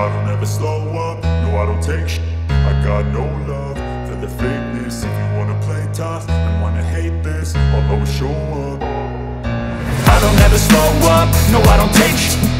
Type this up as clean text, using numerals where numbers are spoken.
I don't ever slow up, no I don't take shit. I got no love for the fakeness. If you wanna play tough and wanna hate this, I'll always show up. I don't ever slow up, no I don't take shit.